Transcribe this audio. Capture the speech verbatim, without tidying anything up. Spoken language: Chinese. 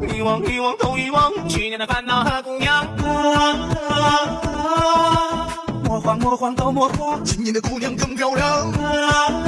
遗忘遗忘都遗忘，去年的烦恼和姑娘。魔幻魔幻都魔幻， 今年的姑娘更漂亮。